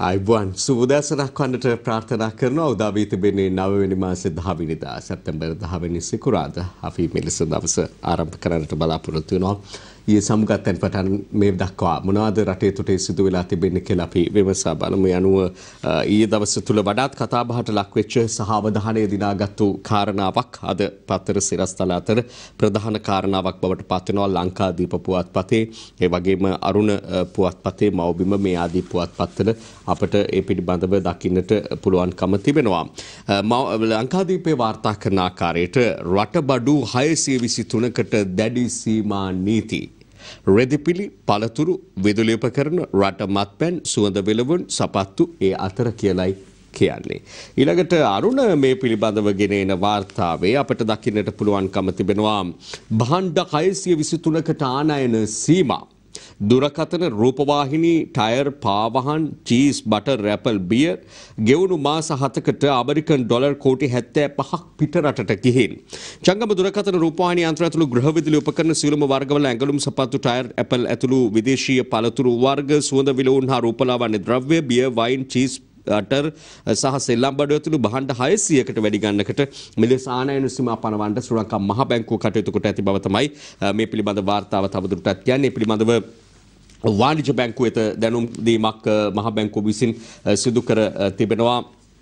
අයිබෝන් සුබදෑසනක් වන්නට ප්‍රාර්ථනා කරනවා. උදා වී තිබෙන්නේ 9 වෙනි මාසේ 10 වෙනිදා සැප්තැම්බර් 10 වෙනි සිකුරාදා අපි මෙලෙස දවස ආරම්භ කරන්නට බලාපොරොත්තු වෙනවා. ඊයේ සමුගත්තෙන් පටන් මේ දක්වා මොනවාද රටේ තුටේ සිදු වෙලා තිබෙන්නේ කියලා අපි විමසා බලමු. යනුව ඊයේ දවස තුල වඩාත් කතාබහට ලක් වෙච්ච සහ අවධානය දිනාගත්තු කාරණාවක් අද පත්තර සිරස්තල අතර ප්‍රධාන කාරණාවක් බවට පත් වෙනවා. ලංකාදීප පුවත්පතේ ඒ වගේම අරුණ පුවත්පතේ මව්බිම මේ ආදී පුවත්පත්වල අපට ඒ පිළිබඳව දකින්නට පුළුවන්කම තිබෙනවා. ලංකාදීපේ වාර්තා කරන ආකාරයට රටබඩු 623කට දැඩි සීමා නීති රෙදිපිලි පළතුරු විදුලි උපකරණ රට මත්පැන් සුවඳ විලවුන් සපත්තු ඒ අතර කියලයි කියන්නේ. ඊළඟට අරුණ මේ පිළිබඳව ගෙන එන වාර්තාවේ අපට දකින්නට පුළුවන්කම තිබෙනවා භාණ්ඩ 623කට ආනයන සීමා දුරකථන රූපවාහිනී ටයර් පාවහන් චීස් බටර් රැපල් බියර් ගෙවුණු මාස 7කට ඇමරිකන් ඩොලර් කෝටි 75ක් පිට රටට ගිහින් ජංගම දුරකථන රූපවාහිනී යන්ත්‍ර ඇතුළු ගෘහ විදුලි උපකරණ සියලුම වර්ගවල ඇඟලුම් සපත්තු ටයර් ඇපල් ඇතුළු විදේශීය පළතුරු වර්ග සුවඳ විලවුන් හා රූපලාවන්‍ය ද්‍රව්‍ය බියර් වයින් චීස් අටර් සහ සෙල්ලම් බඩු ඇතුළු භාණ්ඩ 600කට වැඩි ගණනකට මෙලෙස ආනයන සීමා පනවන්න ශ්‍රී ලංකා මහ බැංකුව කටයුතු කොට ඇති බව තමයි මේ පිළිබඳ වාර්තාව තවදුරටත් කියන්නේ. මේ පිළිබඳව වාණිජ්‍ය බැංකුව වෙත දැනුම් දීමක් මහ බැංකුව විසින් සිදු කර තිබෙනවා.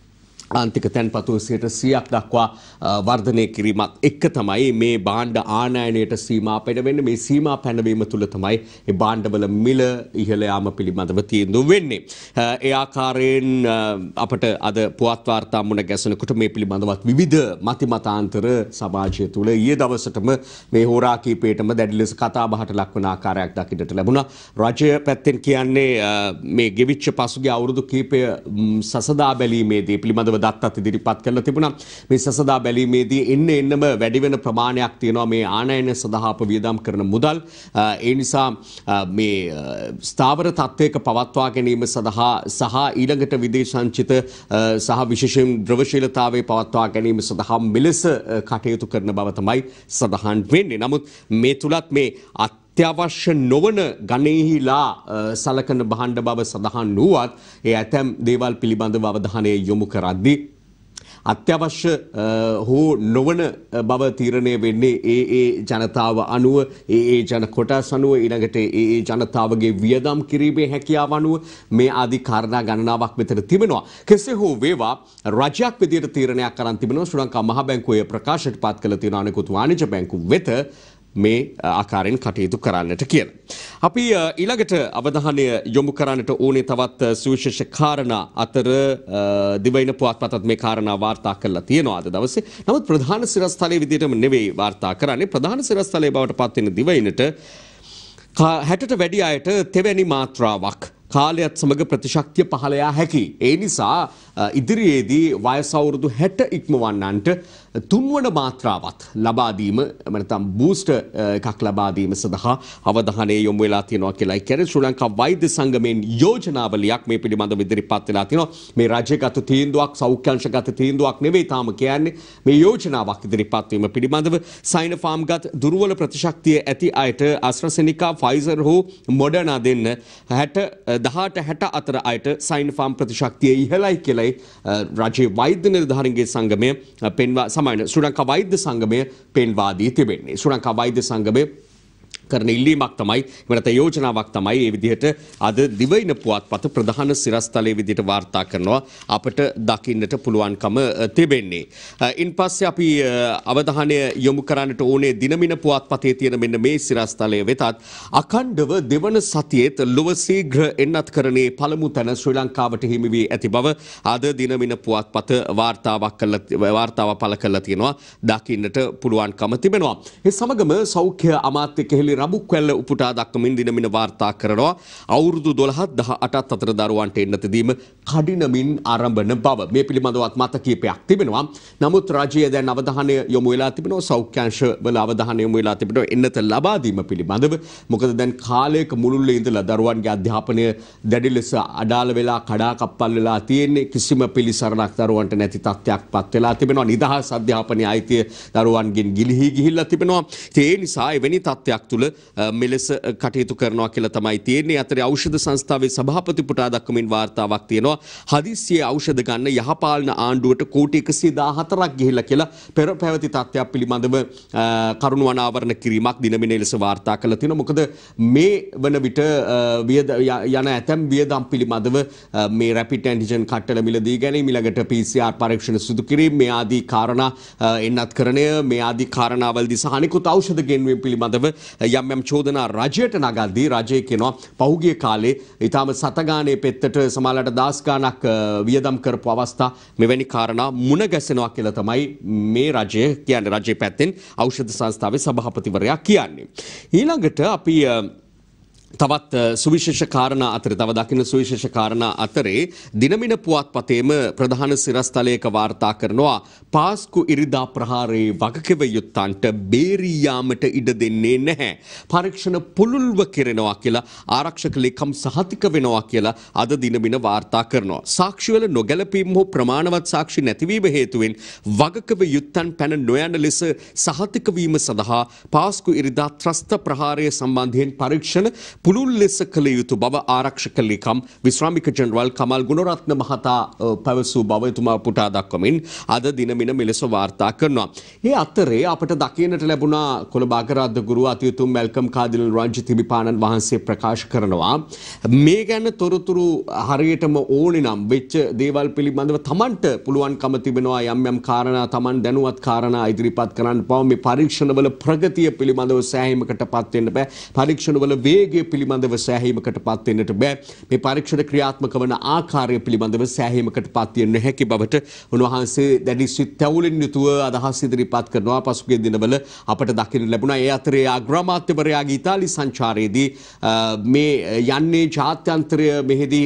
ආන්තික තැන්පතු 100ක් දක්වා වර්ධනය කිරීමත් එක්ක තමයි මේ භාණ්ඩ ආනයනයට සීමා පැනවෙන්නේ. මේ සීමා පැනවීම තුළ තමයි මේ භාණ්ඩවල මිල ඉහළ යාම පිළිබඳව තීන්දුව වෙන්නේ. ඒ ආකාරයෙන් අපට අද පුවත් වාර්තා මුණ ගැසෙනකොට මේ පිළිබඳවත් විවිධ මතිමතාන්තර සමාජය තුළ ඊයේ දවසටම මේ හෝරා කීපයටම දැඩි ලෙස කතාබහට ලක්වන ආකාරයක් දකින්නට ලැබුණා. රජය පැත්තෙන් කියන්නේ මේ ගෙවිච්ච පසුගිය අවුරුදු කීපය සසදා බැලීමේදී පිළිබඳව දත්තත් ඉදිරිපත් කරලා තිබුණා. මේ සසදා බැලීමේදී එන්නම වැඩි වෙන ප්‍රමාණයක් තියෙනවා මේ ආනයන සඳහා අප වියදම් කරන මුදල්. ඒ නිසා මේ ස්ථාවර තත්ත්වයක පවත්වා ගැනීම සඳහා සහ ඊළඟට විදේශාංචිත සහ විශේෂයෙන් ද්‍රවශීලතාවයේ පවත්වා ගැනීම සඳහා මෙලෙස කටයුතු කරන බව තමයි සඳහන් වෙන්නේ. නමුත් මේ තුලත් මේ අත්‍යවශ්‍ය නොවන ගණෙහිලා සලකන භාණ්ඩ බව සඳහන් වුවත් ඒ ඇතැම් දේවල් පිළිබඳව අවධානය යොමු කරද්දී අත්‍යවශ්‍ය හෝ නොවන බව තීරණය වෙන්නේ ඒ ජනතාව අනුව ඒ ජන කොටස් අනුව ඊළඟට ඒ ජනතාවගේ වියදම් කිරීමේ හැකියාව අනුව මේ ආදී කාරණා ගණනාවක් මෙතන තිබෙනවා. කෙසේ හෝ වේවා රජයක් විදියට තීරණයක් කරන් තිබෙනවා. ශ්‍රී ලංකා මහ බැංකුවේ ප්‍රකාශයට පත් කළ තියෙන අනෙකුත් වාණිජ්‍ය බැංකු වෙත මේ ආකාරයෙන් කටයුතු කරන්නට කියලා. අපි ඊළඟට අවධානය යොමු කරන්නට ඕනේ තවත් සුවිශේෂ කාරණා අතර දිවයින පුවත්පතත් මේ කාරණා වාර්තා කරලා තියෙනවා අද දවසේ. නමුත් ප්‍රධාන සිරස්තලයේ විදිහටම නෙවෙයි වාර්තා කරන්නේ. ප්‍රධාන සිරස්තලයේ බවට පත් වෙන දිවයිනට 60ට වැඩි අයට තෙවැනි මාත්‍රාවක් කාලයත් සමග ප්‍රතිශක්තිය පහළ යා හැකි. ඒ නිසා ඉදිරියේදී වයස අවුරුදු 60 ඉක්මවන්නන්ට තුන්වන මාත්‍රාවත් ලබා දීම නැත්නම් බූස්ටර් එකක් ලබා දීම සඳහා අවධානය යොමු වෙලා තියෙනවා කියලායි කියන්නේ. ශ්‍රී ලංකා වෛද්‍ය සංගමයෙන් යෝජනාවලියක් මේ පිළිබඳව ඉදිරිපත් වෙලා තියෙනවා. මේ රාජ්‍යගත තීන්දුවක් සෞඛ්‍යංශගත තීන්දුවක් නෙවෙයි තාම කියන්නේ. මේ යෝජනාවක් ඉදිරිපත් වීම පිළිබඳව සයිනෝෆාර්ම්ගත දුර්වල ප්‍රතිශක්තිය ඇති අයට AstraZeneca Pfizer හෝ Moderna දෙන්න 18-60 අතර අයට සයිනෝෆාර්ම් ප්‍රතිශක්තිය ඉහළයි කියලායි රාජ්‍ය වෛද්‍ය නිලධාරීන්ගේ සංගමය පෙන්වා සමාන ශ්‍රී ලංකා වෛද්‍ය සංගමය පෙන්වා දී තිබෙන්නේ. ශ්‍රී ලංකා වෛද්‍ය සංගමය කරන ඉල්ලීමක් තමයි වෙනත යෝජනාවක් තමයි මේ විදිහට අද දිවයින පුවත්පත ප්‍රධාන සිරස්තලයේ විදිහට වාර්තා කරනවා අපට දකින්නට පුළුවන්කම තිබෙන්නේ. ඉන් පස්සේ අපි අවධානය යොමු කරන්නට ඕනේ දිනමින පුවත්පතේ තියෙන මෙන්න මේ සිරස්තලයේ වෙතත් අඛණ්ඩව දෙවන සතියේත් ලොව ශීඝ්‍ර එන්නත්කරණේ පළමු තැන ශ්‍රී ලංකාවට හිමි වී ඇති බව අද දිනමින පුවත්පත වාර්තාව පළ කරලා තියෙනවා දකින්නට පුළුවන්කම තිබෙනවා. ඒ සමගම සෞඛ්‍ය අමාත්‍ය කෙහෙලි රබුක්වැල්ල උපුටා දක්වමින් දිනමින වාර්තා කරනවා අවුරුදු 12-18 අතර දරුවන්ට එන්නත දීම කඩිනමින් ආරම්භන බව. මේ පිළිබඳවත් මත කීපයක් තිබෙනවා. නමුත් රාජ්‍යය දැන් අවධානය යොමු වෙලා තිබෙනවා සෞඛ්‍යාංශ වල අවධානය යොමු වෙලා තිබෙනවා එන්නත ලබා දීම පිළිබඳව. මොකද දැන් කාලයක මුළුල්ලේ ඉඳලා දරුවන්ගේ අධ්‍යාපනය දැඩි ලෙස අඩාල වෙලා කඩාකප්පල් වෙලා තියෙන්නේ. කිසිම පිළිසරණක් දරුවන්ට නැති තත්ත්වයක්පත් වෙලා තිබෙනවා. නිදහස් අධ්‍යාපනයේ අයිතිය දරුවන්ගෙන් ගිලිහි ගිහිල්ලා තිබෙනවා. ඒ නිසා එවැනි තත්ත්වයක් තුළ මෙලෙස කටයුතු කරනවා කියලා තමයි තියෙන්නේ. අතරේ ඖෂධ සංස්ථාවේ සභාපති පුටා දක්වමින් වාර්තාවක් තියෙනවා. හදිස්සියේ ඖෂධ ගන්න යහපාලන ආණ්ඩුවට කෝටි 114ක් ගිහිල්ලා කියලා පෙර පැවති තත්ත්වයක් පිළිබඳව කරුණු අනාවරණ කිරීමක් දිනමින ලෙස වාර්තා කළා තියෙනවා. මොකද මේ වන විට යන ඇතැම් වියදම් පිළිබඳව මේ රැපිඩ් ඇන්ටිජන් කට්ටල මිලදී ගැනීම, ඊළඟට PCR පරීක්ෂණ සිදු කිරීම, මේ ආදී කාරණා එන්නත්කරණය, මේ ආදී කාරණාවල්දී සහ අනිකුත් ඖෂධ ගෙන්වීම පිළිබඳව යම් චෝදනා රජයට නගද්දී රජය කියනවා පහුගිය කාලේ ඊටම සතගානේ පෙත්තට සමාලට දහස් ගාණක් වියදම් කරපු අවස්ථා මෙවැනි කාරණා මුණ ගැසෙනවා කියලා තමයි මේ රජය කියන්නේ. රජයේ පැත්තෙන් ඖෂධ සංස්ථාවේ සභාපතිවරයා කියන්නේ. ඊළඟට අපි තවත් සුවිශේෂ කාරණා අතර තව දකින්න සුවිශේෂ කාරණා අතරේ දිනමින පුවත්පතේම ප්‍රධාන සිරස්තලයක වාර්තා කරනවා පාස්කු ඉරිදා ප්‍රහාරයේ වගකිව යුත්තන්ට බේරී යාමට ඉඩ දෙන්නේ නැහැ. පරීක්ෂණ පුළුල්ව කෙරෙනවා කියලා ආරක්ෂක ලේකම් සහතික වෙනවා කියලා අද දිනමින වාර්තා කරනවා. සාක්ෂිවල නොගැලපීම් හෝ ප්‍රමාණවත් සාක්ෂි නැතිවීම හේතුවෙන් වගකිව යුත්තන් පැන නොයන ලෙස සහතික වීම සඳහා පාස්කු ඉරිදා ත්‍රස්ත ප්‍රහාරය සම්බන්ධයෙන් පරීක්ෂණ පුළුල් ලෙස කළ යුතු බව ආරක්ෂක ලේකම් විශ්‍රාමික ජනරාල් කමල් ගුණරත්න මහතා පැවසූ බව එතුමා පුටා දක්වමින් අද දිනමින මෙලෙස වාර්තා කරනවා. ඒ අතරේ අපට දකින්නට ලැබුණා කොළඹ අගරාධ ගුරු අතිඋතුම් මැල්කම් කාදිල් රංජිත් හිමිපාණන් වහන්සේ ප්‍රකාශ කරනවා මේ ගැන තොරතුරු හරියටම ඕනේ නම් වෙච්ච දේවල් පිළිබඳව Tamanට පුළුවන්කම තිබෙනවා යම් කාරණා Taman දැනුවත් කාරණා ඉදිරිපත් කරන්න බව. මේ පරීක්ෂණවල ප්‍රගතිය පිළිබඳව සෑහීමකටපත් වෙන්න බෑ. පරීක්ෂණවල වේගය පිළිබඳව සෑහීමකට පත් වෙන්නට බෑ. මේ පරීක්ෂණ ක්‍රියාත්මක වන ආකාරය පිළිබඳව සෑහීමකට පත් වෙන්න නොහැකි බවට උන්වහන්සේ දැඩි සිතැවුලින් යුතුව අදහස් ඉදිරිපත් කරනවා. පසුගිය දිනවල අපට දකින්න ලැබුණා. ඒ අතරේ අග්‍රාමාත්‍යවරයාගේ ඉතාලි සංචාරයේදී මේ යන්නේ ජාත්‍යන්තරය මෙහිදී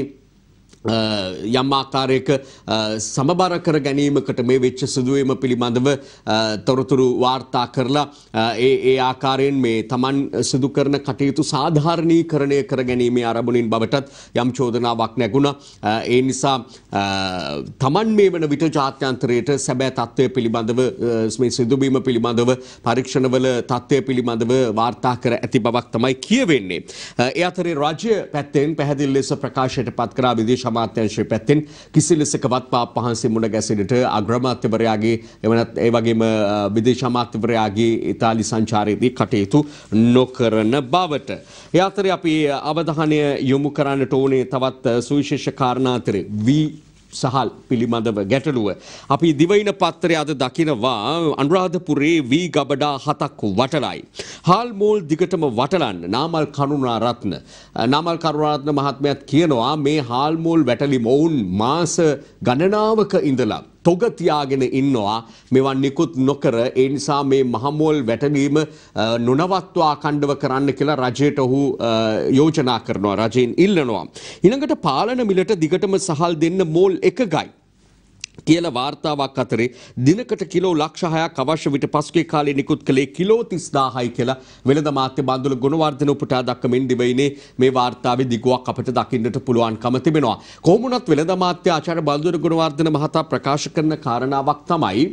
යම් ආකාරයක සමබර කර ගැනීමකට මේ වෙච්ච සිදුවීම පිළිබඳව තොරතුරු වාර්තා කරලා ඒ ආකාරයෙන් මේ Taman සිදු කරන කටයුතු සාධාරණීකරණය කර ගැනීමේ ආරම්භණින් බවටත් යම් චෝදනාවක් නැගුණා. ඒ නිසා Taman මේ වන විට ජාත්‍යන්තරයට සැබෑ තත්ත්වය පිළිබඳව මේ සිදුවීම පිළිබඳව පරීක්ෂණවල තත්ත්වය පිළිබඳව වාර්තා කර ඇති බවක් තමයි කියවෙන්නේ. ඒ අතරේ රාජ්‍ය පැත්තෙන් පැහැදිලි ලෙස ප්‍රකාශයට පත් කරා විදේශ අමාත්‍යාංශය පැත්තෙන් කිසි ලෙසකවත් පාප් වහන්සේ මුණ ගැසෙන්නට අග්‍රාමාත්‍යවරයාගේ එවනත් ඒ වගේම විදේශ අමාත්‍යවරයාගේ ඉතාලි සංචාරයේදී කටයුතු නොකරන බවට. ඒ අතරේ අපි අවධානය යොමු කරන්නට ඕනේ තවත් සුවිශේෂ කාරණා අතරේ සහල් පිළිබඳව ගැටලුව. අපි දිවයින පත්තරය අද දකිනවා අනුරාධපුරේ වී ගබඩා 7ක් වටලයි. හාල් මෝල් දිගටම වටලන්න නාමල් කරුණාරත්න මහත්මයාත් කියනවා මේ හාල් මෝල් වැටලි මොවුන් මාස ගණනාවක ඉඳලා තොග තියාගෙන ඉන්නවා මෙවන් නිකුත් නොකර. ඒ නිසා මේ මහමෝල් වැටලීම නොනවත්වා අඛණ්ඩව කරන්න කියලා රජයට ඔහු යෝජනා කරනවා. රජයෙන් ඉල්ලනවා. ඊළඟට පාලන මිලට දිගටම සහල් දෙන්න මෝල් එකගයි කියලා වාර්තාවක් අතරේ දිනකට කිලෝ ලක්ෂ 6ක් අවශ්‍ය විට පසුගිය කාලේ නිකුත් කළේ කිලෝ 30000යි කියලා වෙළඳ මාත්‍ය බන්දුල ගුණවර්ධන උපුටා දක්වමින් දිවයිනේ මේ වාර්තාවේ දිගුවක් අපිට දකින්නට පුළුවන්කම තිබෙනවා. කොහොම වුණත් වෙළඳ මාත්‍ය ආචාර්ය බන්දුල ගුණවර්ධන මහතා ප්‍රකාශ කරන කාරණාවක් තමයි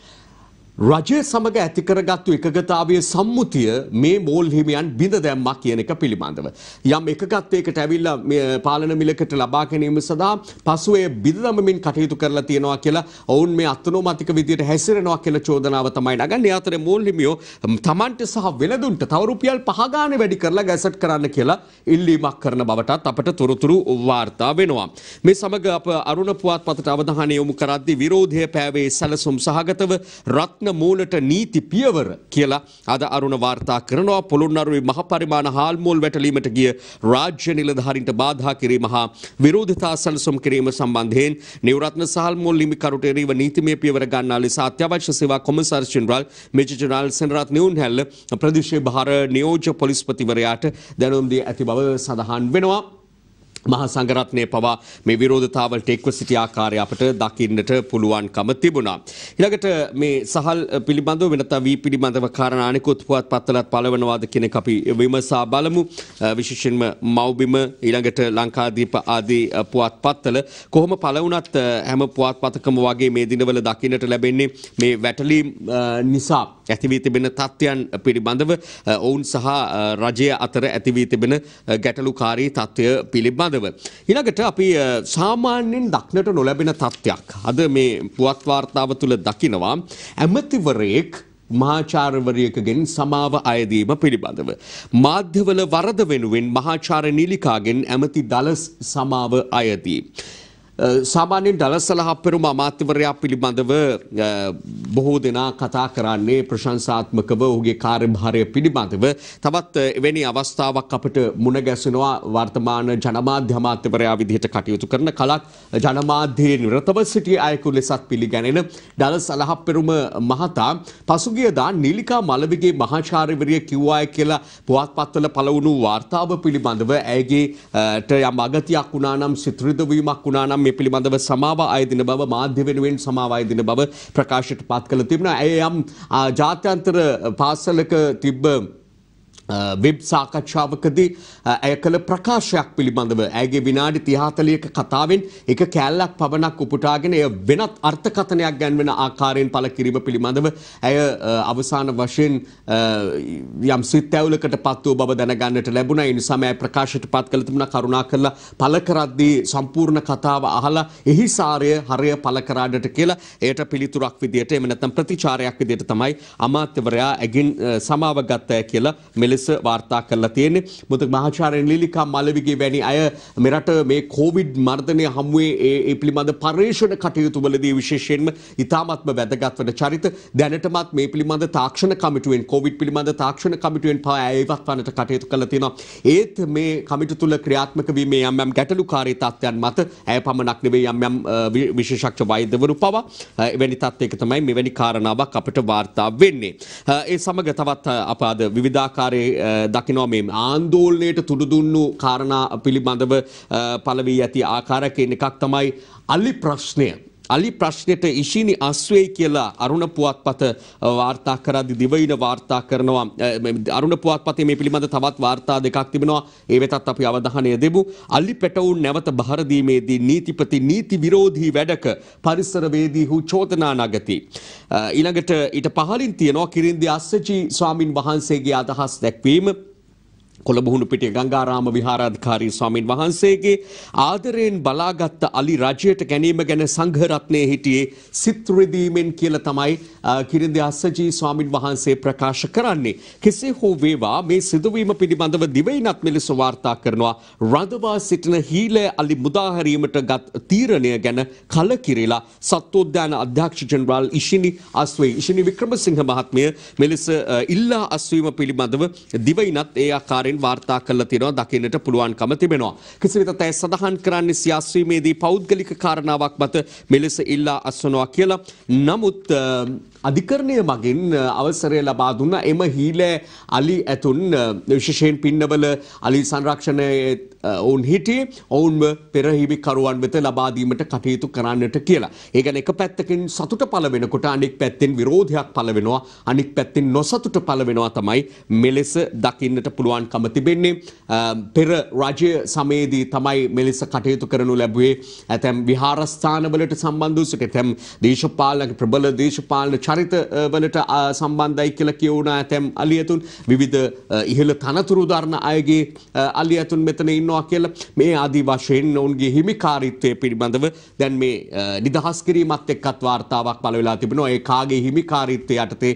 රජය සමග ඇති කරගත්තු එකගතාවයේ සම්මුතිය මේ මෝල් හිමියන් බිඳ දැම්මා කියන එක පිළිබඳව. යම් එකගතයකට ඇවිල්ලා පාලන මිලකට ලබා ගැනීම සඳහා පසුව ඒ බිඳ දමමින් කටයුතු කරලා තියෙනවා කියලා ඔවුන් මේ අත්නෝමතික විදියට හැසිරෙනවා කියලා චෝදනාව තමයි නගන්නේ. ඒ අතරේ මෝල් හිමියෝ තමන්ට සහ වෙළඳුන්ට තව රුපියල් 5 ගානේ වැඩි කරලා ගැසට් කරන්න කියලා ඉල්ලීමක් කරන බවටත් අපට තොරතුරු වාර්තා වෙනවා. මේ සමග අප අරුණ පුවත්පතට අවධානය යොමු කරද්දී විරෝධය පෑවේ සැලසුම් සහගතව රත්න මූලට නීති පියවර කියලා අද අරුණ වාර්තා කරනවා. පොළොන්නරුවේ මහ පරිමාණ හාල් මෝල් වැටලීමට ගිය රාජ්‍ය නිලධාරීන්ට බාධා කිරීම හා විරෝධතා සැලසුම් කිරීම සම්බන්ධයෙන් නිවරත්න සහල් මෝල් හිමිකරුට එරෙහිව නීතිමය පියවර ගන්නා ලෙස අත්‍යවශ්‍ය සේවා කොමසාරිස් general major general Senarath Niyunhella ප්‍රදේශීය භාර නියෝජ්‍ය පොලිස්පතිවරයාට දැනුම් දී ඇති බව සඳහන් වෙනවා. මහා සංඝරත්නයේ පවා මේ විරෝධතාවලට එක්ව සිටි ආකාරය අපට දකින්නට පුළුවන්කම තිබුණා. ඊළඟට මේ සහල් පිළිබඳව වෙනත වී පිළිබඳව කාරණා අනිකුත් පුවත්පත්වලත් පළවනවාද කියන එක අපි විමසා බලමු. විශේෂයෙන්ම මව්බිම ඊළඟට ලංකාදීප ආදී පුවත්පත්වල කොහොම පළවුණත් හැම පුවත්පතකම වගේ මේ දිනවල දකින්නට ලැබෙන්නේ මේ වැටලීම් නිසා ඇති වී තිබෙන තත්ත්වයන් පිළිබඳව ඔවුන් සහ රජය අතර ඇති වී තිබෙන ගැටලුකාරී තත්ත්වය පිළිබඳව ඊළඟට අපි සාමාන්‍යයෙන් දක්නට නොලැබෙන තත්ත්වයක් අද මේ පුවත් වාර්තාව තුළ දකිනවා ඇමතිවරයෙක් මහාචාර්යවරයෙකුගෙන් සමාව අයදීම පිළිබඳව මාධ්‍යවල වරද වෙනුවෙන් මහාචාර්ය නීලිකාගෙන් ඇමති දලස් සමාව අයදී සාමාන්‍යයෙන් දලස්සලහප්පෙරුම අමාත්‍යවරයා පිළිබඳව බොහෝ දෙනා කතා කරන්නේ ප්‍රශංසාත්මකව ඔහුගේ කාර්යභාරය පිළිබඳව තවත් එවැනි අවස්ථාවක් අපට මුණ ගැසෙනවා වර්තමාන ජනමාධ්‍ය අමාත්‍යවරයා විදිහට කටයුතු කරන කලක් ජනමාධ්‍යයේ නිරතව සිටි අයෙකු ලෙසත් පිළිගැනෙන දලස්සලහප්පෙරුම මහතා පසුගියදා නීලිකා මලවිගේ මහාචාර්යවරිය කිව්වාය කියලා පුවත්පත්වල පළවුණු වාර්තාව පිළිබඳව ඇයගේට යම් අගතියක් වුණා නම් සිත්‍රිදවීමක් වුණා නම් මේ පිළිබඳව සමාව අයදින බව මාධ්‍ය වෙනුවෙන් සමාව අයදින බව ප්‍රකාශයට පත් කළ තිබුණා. ඇය යම් ජාත්‍යන්තර පාසලක තිබ්බ වෙබ් සාකච්ඡාවකදී ඇය කළ ප්‍රකාශයක් පිළිබඳව ඇයගේ විනාඩි 30-40ක කතාවෙන් එක කෑල්ලක් පවණක් උපුටාගෙන එය වෙනත් අර්ථකථනයක් ගැන්වෙන ආකාරයෙන් පළ කිරීම පිළිබඳව ඇය අවසාන වශයෙන් යම් සිත්ඇවුලකට පත් වූ බව දැනගන්නට ලැබුණා. ඒ නිසා මම ප්‍රකාශයට පත් කළ තිබුණා කරුණාකරලා පළ කරද්දී සම්පූර්ණ කතාව අහලා එහි සාරය හරය පළ කරාඩට කියලා එයට පිළිතුරක් විදියට එහෙම නැත්නම් ප්‍රතිචාරයක් විදියට තමයි අමාත්‍යවරයා ඇගෙන් සමාව ගත්තය කියලා ලෙස වාර්තා කරලා තියෙන්නේ. මොකද මහාචාර්ය නීලිකා මලවිගේ වැනි අය මෙරට මේ කොවිඩ් මර්ධනය හමුවේ ඒ පිළිබඳ පරීක්ෂණ කටයුතු වලදී විශේෂයෙන්ම ඉතාමත්ම වැදගත් වන චරිත දැනටමත් මේ පිළිබඳ තාක්ෂණ කමිටුවෙන් කොවිඩ් පිළිබඳ තාක්ෂණ කමිටුවෙන් පවා ඉවත් වන්නට කටයුතු කරලා තියෙනවා. ඒත් මේ කමිටු තුල ක්‍රියාත්මක වීමේ යම් ගැටලුකාරී තත්ත්වයන් මත ඇය පමණක් නෙවෙයි යම් විශේෂඥ වෛද්‍යවරු පවා එවැනි තත්ත්වයක තමයි මෙවැනි කාරණාවක් අපිට වාර්තා වෙන්නේ. ඒ සමග තවත් අප අද විවිධාකාරයේ දකිනවා මේ ආందోලනයට තුඩු දුන්නු කාරණා පිළිබඳව පළ වී ඇති ආකාරයකින් එකක් තමයි අලි ප්‍රශ්නය. අලි ප්‍රශ්නෙට ඉෂිනි අස්වෙයි කියලා අරුණ පුවත්පත වාර්තා කරද්දී දිවයින වාර්තා කරනවා. අරුණ පුවත්පතේ මේ පිළිබඳ තවත් වාර්තා දෙකක් තිබෙනවා. ඒ වෙතත් අපි අවධානය දෙමු. අලි පැටවුන් නැවත බහර දීමේදී නීතිපති නීති විරෝධී වැඩක පරිසරවේදීහු චෝදනා නගති. ඊළඟට ඊට පහලින් තියෙනවා කිරින්දි අස්සචි ස්වාමින් වහන්සේගේ අදහස් දැක්වීම. කොළඹුහුණු පිටිය ගංගාරාම විහාරාධිකාරී ස්වාමින් වහන්සේගේ ආදරයෙන් බලාගත් අලි රජයට ගැනීම ගැන සංඝ රත්නයේ හිටියේ සිත් රිදීමෙන් කියලා තමයි කිරින්දි අස්සජී ස්වාමින් වහන්සේ ප්‍රකාශ කරන්නේ. කෙසේ හෝ වේවා මේ සිදුවීම පිළිබඳව දිවයිනත් මෙලෙස වාර්තා කරනවා. රඳවා සිටින හීලෑ අලි මුදා හැරීමට ගත් තීරණය ගැන කලකිරිලා සත්වෝද්‍යාන අධ්‍යක්ෂ ජෙනරාල් ඉෂිනි වික්‍රමසිංහ මහත්මිය මෙලෙස ඉල්ලා අස්වීම පිළිබඳව දිවයිනත් ඒ ආකාරයෙන් වාර්තා කරලා තියෙනවා දකින්නට පුළුවන්කම තිබෙනවා. කෙසේ වෙතත් ඇය සඳහන් කරන්නේ සියාස්වීමේදී පෞද්ගලික කාරණාවක් මත මෙලෙස ඉල්ලා අස්වනවා කියලා. නමුත් අධිකරණය මගින් අවසරය ලබා දුන්නා එම හීලෑ අලි ඇතුන් විශේෂයෙන් පින්නවල අලි සංරක්ෂණයේ ඔවුන් හිටියේ ඔවුන්ව පෙරහිමිකරුවන් වෙත ලබා දීමට කටයුතු කරන්නට කියලා. ඒ කියන්නේ එක පැත්තකින් සතුට පළ වෙනකොට අනෙක් පැත්තෙන් විරෝධයක් පළ වෙනවා. අනෙක් පැත්තෙන් නොසතුට පළ වෙනවා තමයි මෙලෙස දකින්නට පුළුවන්කම තිබෙන්නේ. පෙර රාජ්‍ය සමයේදී තමයි මෙලෙස කටයුතු කරනු ලැබුවේ. ඇතැම් විහාරස්ථානවලට සම්බන්ධ වූ ඇතැම් දේශපාලන ප්‍රබල දේශපාලන චරිත වලට සම්බන්ධයි කියලා කියවුණා ඇතැම් අලියතුන් විවිධ ඉහළ තනතුරු දරන අයගේ අලියතුන් මෙතන ඉන්නවා කියලා මේ ආදී වශයෙන් ඔවුන්ගේ හිමිකාරීත්වය පිළිබඳව දැන් මේ නිදහස් කිරීමත් එක්කත් වාර්තාවක් පළ වෙලා තිබෙනවා. ඒ කාගේ හිමිකාරීත්වය යටතේ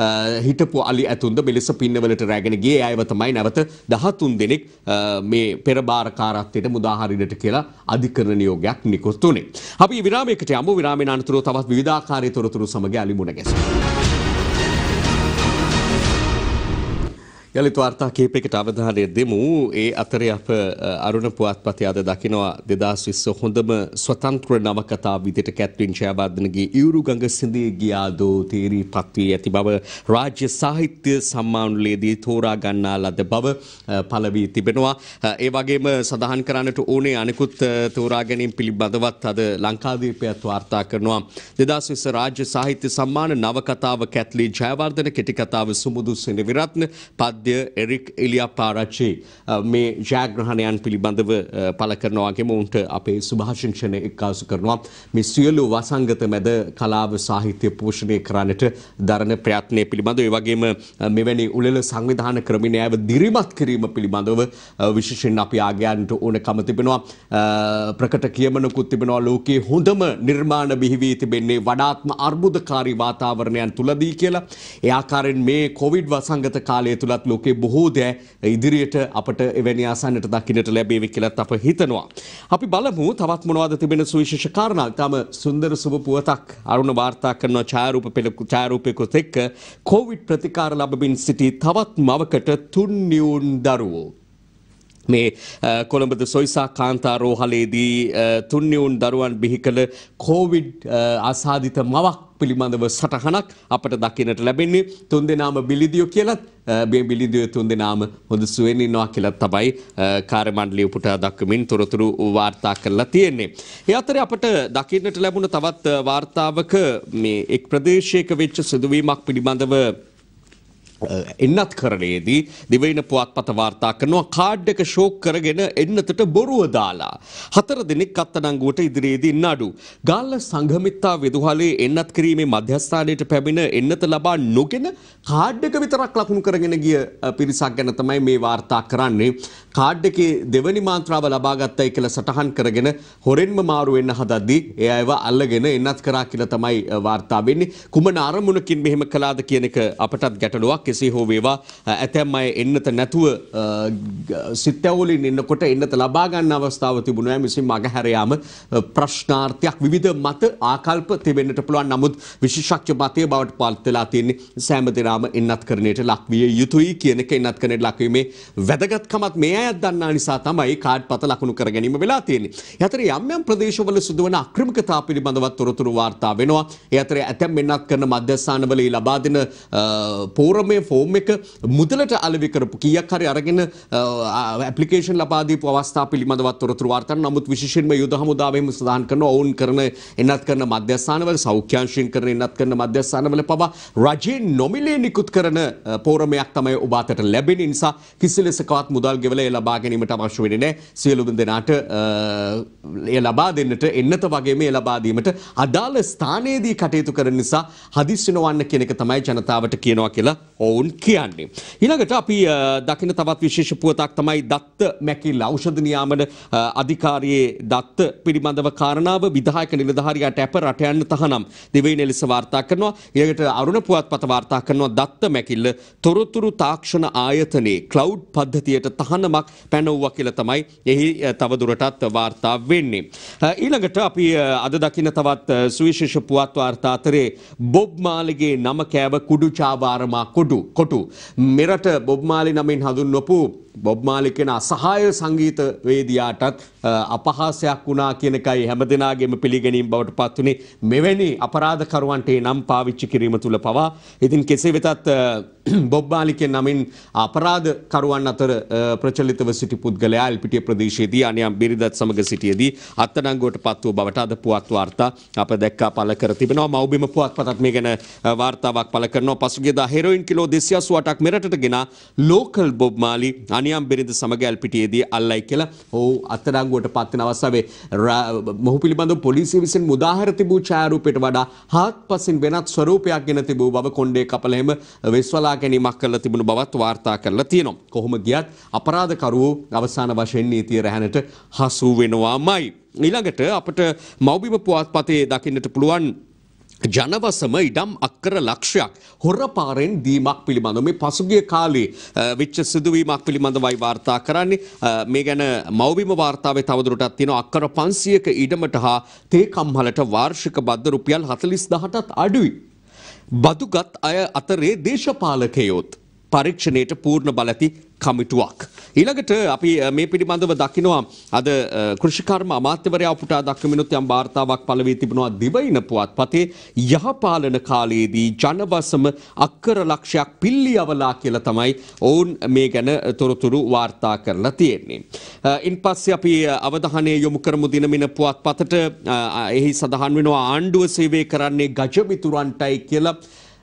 හිටපු අලි ඇතුන්ද මෙලෙස පින්නවලට රැගෙන ගියේ අයව තමයි නැවත 13 දෙනෙක් මේ පෙරබාරකාරත්වයට මුදා හරින්නට කියලා අධිකරණ නියෝගයක් නිකුත් වුණේ. අපි විරාමයකට යමු. විරාමයෙන් අනතුරුව තවත් විවිධාකාරී තොරතුරු සමග අලි මුණ ගැසෙමු. යලිත් වාර්තා කිහිපයකට අවධානය දෙමු. ඒ අතරේ අප අරුණ පුවත්පතේ අද දකිනවා 2020 හොඳම ස්වතන්ත්‍ර නවකතාව විදිහට කැත්රින් ජයවර්ධනගේ ඉවුරු ගඟ සිඳී ගියාදෝ තේරීපත් වී ඇති බව රාජ්‍ය සාහිත්‍ය සම්මානවලදී තෝරා ගන්නා ලද බව පළ වී තිබෙනවා. ඒ වගේම සඳහන් කරන්නට ඕනේ අනිකුත් තෝරා ගැනීම පිළිබඳවත් අද ලංකාදීපයත් වාර්තා කරනවා. 2020 රාජ්‍ය සාහිත්‍ය සම්මාන නවකතාව කැත්ලි ජයවර්ධන, කෙටි කතාව සුමුදු සෙනවිරත්න, එරික් ඉලියාපාරච්චි මේ ජයග්‍රහණයන් පිළිබඳව පළ කරනවා වගේම උන්ට අපේ සුභාශිංසන එක්කාසු කරනවා. මේ සියලු වසංගත මැද කලාව සාහිත්‍ය පෝෂණය කරන්නට දරන ප්‍රයත්නය පිළිබඳව, ඒ වගේම මෙවැනි උළෙල සංවිධාන ක්‍රමින් ඇව දිරිමත් කිරීම පිළිබඳව විශේෂයෙන් අපි ආගයන්ට ඕනකම තිබෙනවා. ප්‍රකට කියමනකුත් තිබෙනවා ලෝකයේ හොඳම නිර්මාණ බිහි වී තිබෙන්නේ වඩාත්ම අර්බුදකාරී වාතාවරණයන් තුලදී කියලා. ඒ ආකාරයෙන් මේ කොවිඩ් වසංගත කාලය තුලත් ලෝකයේ බොහෝ දෑ ඉදිරියට අපට එවැනි ආසන්නට දකින්නට ලැබේවි කියලාත් අප හිතනවා. අපි බලමු තවත් මොනවද තිබෙන සුවිශේෂ කාරණා. තම සුන්දර සුබ පුවතක් අරුණ වාර්තා කරන ඡායාරූපයකොත් එක්ක කොවිඩ් ප්‍රතිකාර ලැබමින් සිටි තවත් මවකට 3 නිවුන් දරුවෝ. මේ කොළඹ සොයිසා කාන්තා රෝහලේදී 3 නිවුන් දරුවන් බිහි කළ කොවිඩ් ආසාදිත මවක් පිළිබඳව සටහනක් අපට දකින්නට ලැබෙන්නේ. 3 දෙනාම බිලිදියෝ කියලත් මේ බිලිදියෝ 3 දෙනාම හොඳ සුවෙන් ඉන්නවා කියලා තමයි කාර්ය මණ්ඩලය උපුටා දක්වමින් තොරතුරු වාර්තා කරලා තියෙන්නේ. ඒ අතරේ අපට දකින්නට ලැබුණ තවත් වාර්තාවක මේ එක් ප්‍රදේශයක වෙච්ච සිදුවීමක් පිළිබඳව එන්නත් කරලේදී දිවයින පුවත්පත වාර්තා කරනවා කාඩ් එක ෂෝක් කරගෙන එන්නතට බොරුව දාලා 4 දිනක් අත්අඩංගුවට ඉදිරියේදී නඩු. ගාල්ල සංඝමිත්තා විදුහලේ එන්නත් කිරීමේ මධ්‍යස්ථානයට පැමිණ එන්නත ලබා නොගෙන කාඩ් එක විතරක් ලකුණු කරගෙන ගිය පිරිසක් ගැන තමයි මේ වාර්තා කරන්නේ. කාඩ් එකේ දෙවනි මාත්‍රාව ලබා ගත්තයි කියලා සටහන් කරගෙන හොරෙන්ම මාරු වෙන්න හදද්දී ඒ අයව අල්ලගෙන එන්නත් කරා කියලා තමයි වාර්තා වෙන්නේ. කුමන අරමුණකින් මෙහෙම කළාද කියන එක අපටත් ගැටලුවක්. කෙසේ හෝ වේවා ඇතැම් අය එන්නත නැතුව සිත්තැවුලින් එන්නකොට එන්නත ලබා ගන්න අවස්ථාව තිබුණා. මිසින් මගහැර යාම ප්‍රශ්නාර්ථයක් විවිධ මත ආකල්ප තිබෙන්නට පුළුවන්. නමුත් විශේෂඥ මතය බවට පත් වෙලා තියෙන්නේ සෑම දිනම එන්නත් කරණයට ලක්විය යුතුයි කියන එක. එන්නත් කරණයට ලක්වීමේ වැදගත්කමත් මේ අයත් දන්නා නිසා තමයි කාඩ් පත ලකුණු කර ගැනීම වෙලා තියෙන්නේ. ඒ අතරේ යම් යම් ප්‍රදේශවල සිදුවන අක්‍රමිකතා පිළිබඳව තොරතුරු වාර්තා වෙනවා. ඒ අතරේ ඇතැම් එන්නත් කරන මධ්‍යස්ථානවල ලබා දෙන පෝරමේ ෆෝම් එක මුදලට අලෙවි කරපු කීයක් හරි අරගෙන ඇප්ලිකේෂන් ලබා දීපු අවස්ථා පිළිබඳව තොරතුරු වාර්තා. නමුත් විශේෂයෙන්ම යුද හමුදාවෙම සඳහන් කරනවා ඔවුන් කරන එන්නත් කරන මධ්‍යස්ථානවල සෞඛ්‍යාංශයෙන් කරන එන්නත් කරන මධ්‍යස්ථානවල පවා රජයේ නොමිලේ නිකුත් කරන පෝරමයක් තමයි ඔබ අතට ලැබෙන නිසා කිසි ලෙසකවත් මුදල් ගෙවලා ඒ ලබා ගැනීමට අවශ්‍ය වෙන්නේ නැහැ. සියලුම දෙනාට ඒ ලබා දෙන්නට එන්නත වගේම ඒ ලබා දීමට අදාළ ස්ථානයේදී කටයුතු කරන නිසා හදිස්සි නොවන්න කියන එක තමයි ජනතාවට කියනවා කියලා ඔවුන් කියන්නේ. ඊළඟට අපි දකින තවත් විශේෂ පුවතක් තමයි දත්ත මැකිල්ල ඖෂධ නියාමන අධිකාරියේ දත්ත පිළිබඳව කාරණාව විධායක නිලධාරියාට අප රට යන්න තහනම් දිවයින ලෙස වාර්තා කරනවා. ඊළඟට අරුණ පුවත්පත වාර්තා කරනවා දත්ත මැකිල්ල තොරතුරු තාක්ෂණ ආයතනයේ ක්ලවුඩ් පද්ධතියට තහනමක් පැනවුවා කියලා තමයි එහි තවදුරටත් වාර්තා වෙන්නේ. ඊළඟට අපි අද දකින තවත් සුවිශේෂ පුවත් වාර්තා අතරේ බොබ් මාලිගේ නම කෑව කුඩු චාවාරමා කොටු මෙරට බොබ් මාලි නමින් හඳුන්වපු බොබ් මාලි කියන අසහාය සංගීත වේදියාටත් අපහාසයක් වුණා කියන එකයි හැමදෙනාගේම පිළිගැනීම බවට පත් වුණේ. මෙවැනි අපරාධකරුවන්ට නම් පාවිච්චි කිරීම තුල පවා. ඉතින් කෙසේ වෙතත් බොබ් මාලි කියන නමින් අපරාධකරුවන් අතර ප්‍රචලිතව සිටි පුද්ගලයා එල්පිටිය ප්‍රදේශයේදී අනියම් බිරිඳත් සමග සිටියේදී අත්අඩංගුවට පත් වූ බවට අද පුවත් වාර්තා අප දැක්කා පළ කර තිබෙනවා. මව්බිම පුවත්පතත් මේ ගැන වාර්තාවක් පළ කරනවා. පසුගියදා හෙරොයින් කිලෝ 288ක් මෙරටට ගෙන ලෝකල් බොබ් මාලි අනියම් බිරිඳ සමග එල්පිටියේදී අල්ලයි කියලා අත්අඩංගුවට පත් වෙන අවස්ථාවේ මොහු පිළිබඳව පොලිසිය විසින් මුදාහැර තිබූ ඡායාරූපයට වඩා හාත්පසින් වෙනත් ස්වරූපයක් ගෙන තිබූ බව කොණ්ඩේ කපල හැම වෙස්වලා ගැනීමක් කරලා තිබුණු බවත් වාර්තා කරලා තියෙනවා. කොහොම ගියත් අපරාධකරුවෝ අවසාන වශයෙන් නීතිය රැහැනට හසු වෙනවාමයි. ඊළඟට අපට මව්බිම පුවත්පතේ දකින්නට පුළුවන් ජනවසම ඉඩම් අක්කර ලක්ෂයක් හොරපාරෙන් දීමක් පිළිබඳව මේ පසුගිය කාලේ වෙච්ච සිදුවීමක් පිළිබඳවයි වාර්තා කරන්නේ. මේ ගැන මව්බිම වාර්තාවේ තවදුරටත් තියෙනවා අක්කර 500ක ඉඩමට හා තේ කම්හලට වාර්ෂික බද්ද රුපියල් 40000ටත් අඩුයි. බදුගත් අය අතරේ දේශපාලකයොත් පරීක්ෂණයට පූර්ණ බල ඇති කමිටුවක්. ඊළඟට අපි මේ පිළිබඳව දකිනවා අද කෘෂිකර්ම අමාත්‍යවරයා උපුටා දක්වමිනුත් යම් වාර්තාවක් පළ වී තිබෙනවා දිවයින පුවත්පතේ යහපාලන කාලයේදී ජනවසම අක්කර ලක්ෂයක් පිල්ලියවලා කියලා තමයි ඔවුන් මේ ගැන තොරතුරු වාර්තා කරලා තියෙන්නේ. ඉන්පස්සේ අපි අවධානය යොමු කරමු දිනමින පුවත්පතට. එහි සඳහන් වෙනවා ආණ්ඩුව සේවය කරන්නේ ගජමිතුරන්ටයි කියලා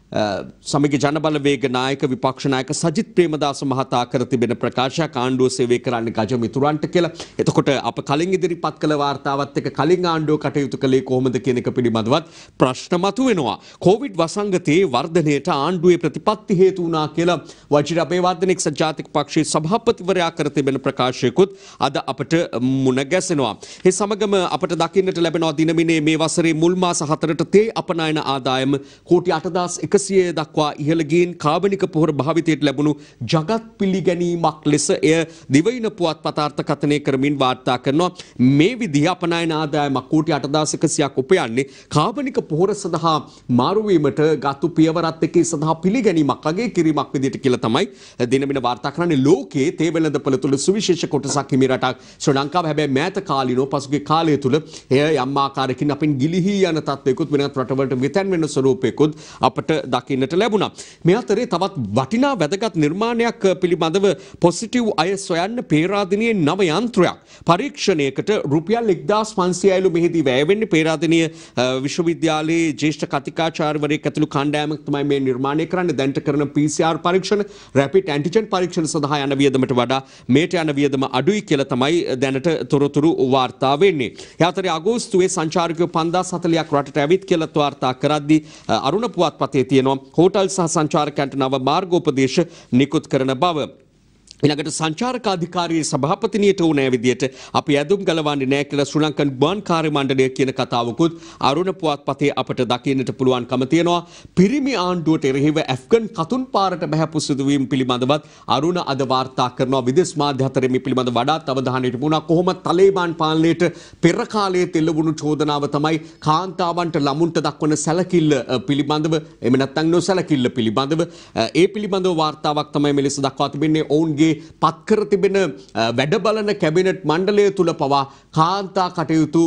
සමගි ජනබලවේග නායක විපක්ෂ නායක සජිත් ප්‍රේමදාස මහතා කර තිබෙන ප්‍රකාශයක් ආණ්ඩුව සේවය කරන්නේ ගජමිතුරන්ට කියලා. එතකොට අප කලින් ඉදිරිපත් කළ වාර්තාවත් එක්ක කලින් ආණ්ඩුව කටයුතු කළේ කොහොමද කියන එක පිළිබඳවත් ප්‍රශ්න මතුවෙනවා. කොවිඩ් වසංගතයේ වර්ධනයට ආණ්ඩුවේ ප්‍රතිපත්ති හේතු වුණා කියලා වජිර අබේවර්ධන එක්සත් ජාතික පක්ෂයේ සභාපතිවරයා කර තිබෙන ප්‍රකාශයකුත් අද අපට මුණ ගැසෙනවා. ඒ සමගම අපට දකින්නට ලැබෙනවා දිනමිනේ මේ වසරේ මුල් මාස 4ට තේ අපනයන ආදායම කෝටි 8,100 දක්වා ඉහළ ගින් කාබනික පොහොර භාවිතයට ලැබුණු ජගත් පිළිගැනීමක් ලෙස එය දිවයින පුවත්පත අර්ථකථනය කරමින් වාර්තා කරනවා. මේ විදිහ අපනයන ආදායමක් කෝටි 8,100ක් උපයන්නේ කාබනික පොහොර සඳහා මාරු වීමට ගතු පියවරත් එක්ක සඳහා පිළිගැනීමක් අගය කිරීමක් විදිහට කියලා තමයි දිනමින වාර්තා කරන්නේ. ලෝකයේ තේ වෙළඳපොළ තුළ සුවිශේෂ කොටසක් හිමි රටක් ශ්‍රී ලංකාව. හැබැයි මෑත කාලිනව පසුගිය කාලය තුළ එය යම් ආකාරයකින් අපින් ගිලිහී යන තත්ත්වයකුත් වෙනත් රටවලට විතැන් වෙන ස්වරූපයකුත් අපට දකින්නට ලැබුණා. මේ අතරේ තවත් වටිනා වැදගත් නිර්මාණයක් පිළිබඳව පොසිටිව් අය සොයන්න පේරාදෙණියේ නව යන්ත්‍රයක් පරීක්ෂණයකට රුපියල් 1,500යිලු මෙහිදී වැය වෙන්නේ. පේරාදෙණිය විශ්වවිද්‍යාලයේ ජ්‍යෙෂ්ඨ කතිකාචාර්යවරයෙක් ඇතුළු කණ්ඩායමක් තමයි මේ නිර්මාණය කරන්නේ. දැනට කරන PCR පරීක්ෂණ, රැපිඩ් ඇන්ටිජන් පරීක්ෂණ සඳහා යන වියදමට වඩා මේට යන වියදම අඩුයි කියලා තමයි දැනට තොරතුරු වාර්තා වෙන්නේ. ඒ අතරේ අගෝස්තුවේ සංචාරකයෝ 5,040ක් රටට ඇවිත් කියලා වාර්තා කරද්දී අරුණ පුවත්පතේ තියෙනවා හෝටල් සහ සංචාරකයන්ට නව මාර්ගෝපදේශ නිකුත් කරන බව. ඊළඟට සංචාරක අධිකාරියේ සභාපතිනියට උනේ විදියට අපි ඇදුම් ගලවන්නේ නැහැ කියලා ශ්‍රී ලංකන් ගුවන් කාර්ය මණ්ඩලය කියන කතාවකුත් අරුණ පුවත්පතේ අපට දකින්නට පුළුවන්කම තියෙනවා. පිරිමි ආණ්ඩුවට එරෙහිව ඇෆ්ගන් කතුන් පාරට බහැපු සිදුවීම් පිළිබඳවත් අරුණ අද වාර්තා කරනවා. විදේශ මාධ්‍ය හතරේ මේ පිළිබඳව වඩාත් අවධානයට යොමුනා. කොහොමද තාලිබාන් පාලනයට පෙර කාලයේ තෙල්ලවුණු චෝදනාව තමයි කාන්තාවන්ට ළමුන්ට දක්වන සැලකිල්ල පිළිබඳව එහෙම නැත්නම් නොසැලකිල්ල පිළිබඳව ඒ පිළිබඳව වාර්තාවක් තමයි මෙලෙස දක්වා තිබෙන්නේ. ඔවුන්ගේ පත් කර තිබෙන වැඩ බලන කැබිනට් මණ්ඩලය තුල පවා කාන්තා කටයුතු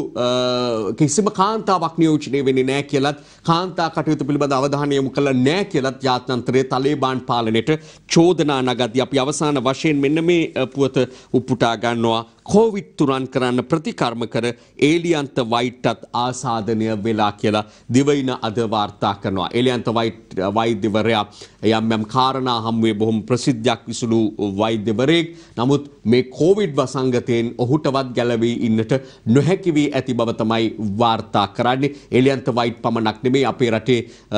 කිසිම කාන්තාවක් නියෝජනය වෙන්නේ නැහැ කියලත් කාන්තා කටයුතු පිළිබඳ අවධානය යොමු කළා නැහැ කියලත් යාත්‍රාන්තරයේ තාලිබාන් පාලනයට චෝදනා නගද්දී අපි අවසාන වශයෙන් මෙන්න මේ පුවත උපුටා ගන්නවා. කොවිඩ් තුරන් කරන්න ප්‍රතිකර්ම කර ඒලියන්ත වයිට්ටත් ආසාදනය වෙලා කියලා දිවයින අද වාර්තා කරනවා. ඒලියන්ත වයිට් වෛද්‍යවරයා යම් කාරණා හමුවේ බොහොම ප්‍රසිද්ධයක් විසුළු වෛද්‍යවරයෙක්. නමුත් මේ කොවිඩ් වසංගතයෙන් ඔහුටවත් ගැලවී ඉන්නට නොහැකි වී ඇති බව තමයි වාර්තා කරන්නේ. ඒලියන්ත වයිට් පමණක් නෙමෙයි අපේ රටේ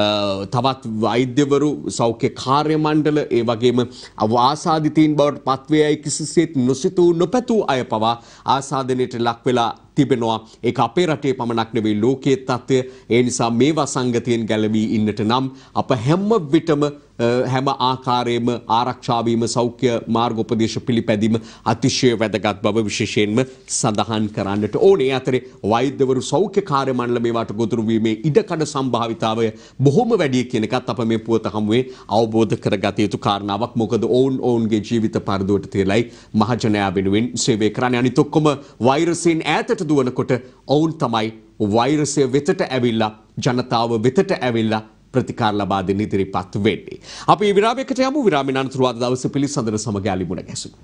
තවත් වෛද්‍යවරු සෞඛ්‍ය කාර්ය මණ්ඩල ඒ වගේම ආසාදිතයින් බවට පත්වේයයි කිසිසේත් නොසිතූ නොපැතූ අය පවා ආසාදනයට ලක් වෙලා තිබෙනවා. ඒක අපේ රටේ පමණක් නෙවෙයි ලෝකයේ තත්ත්වය. ඒ නිසා මේ වසංගතයෙන් ගැලවී ඉන්නට නම් අප හැම විටම හැම ආකාරයෙන්ම ආරක්ෂා වීම සෞඛ්‍ය මාර්ගෝපදේශ පිළිපැදීම අතිශය වැදගත් බව විශේෂයෙන්ම සඳහන් කරන්නට ඕනේ. අතරේ වෛද්‍යවරු සෞඛ්‍ය කාර්ය මණ්ඩල මේවට ගොදුරු වීමේ ඉඩකඩ සම්භාවිතාවය බොහොම වැඩි කියන එකත් අප මේ පුවත හමුවේ අවබෝධ කරගත යුතු කාරණාවක්. මොකද ඔවුන්ගේ ජීවිත පරදුවට තියලයි මහජනයා වෙනුවෙන් සේවය කරන්නේ. අනිත් ඔක්කොම වෛරසයෙන් ඈතට දුවනකොට ඔවුන් තමයි වෛරසය වෙතට ඇවිල්ලා ජනතාව වෙතට ඇවිල්ලා ප්‍රතිකාර ලබා දෙන්න ඉදිරිපත් වෙන්නේ. අපි විරාමයකට යමු. විරාමයෙන් අනතුරු අද දවසේ පිළිසඳර සමග යාලි මුණ ගැසෙමු.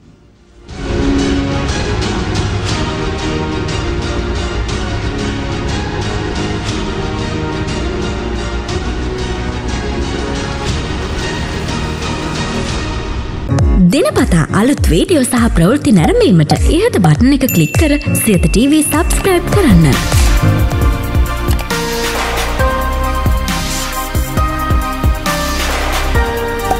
දිනපතා අලුත් වීඩියෝ සහ ප්‍රවෘත්ති නැරඹීමට ඉහත බටන් එක ක්ලික් කර සියත TV සබ්ස්ක්‍රයිබ් කරන්න.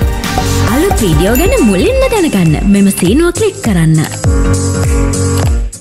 අලුත් වීඩියෝ ගැන මුලින්ම දැනගන්න මෙම සීනුව ක්ලික් කරන්න.